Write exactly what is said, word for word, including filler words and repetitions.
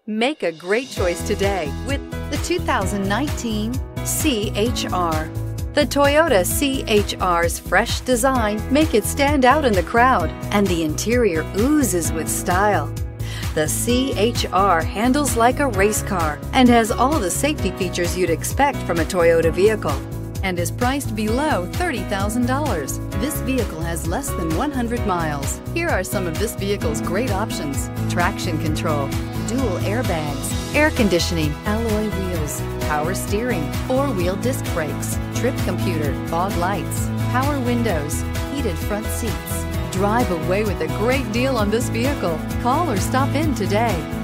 Make a great choice today with the two thousand nineteen C H R. The Toyota C H R's fresh design make it stand out in the crowd, and the interior oozes with style. The C H R handles like a race car and has all the safety features you'd expect from a Toyota vehicle, and is priced below thirty thousand dollars. This vehicle has less than one hundred miles. Here are some of this vehicle's great options: traction control, dual airbags, air conditioning, alloy wheels, power steering, four-wheel disc brakes, trip computer, fog lights, power windows, heated front seats. Drive away with a great deal on this vehicle. Call or stop in today.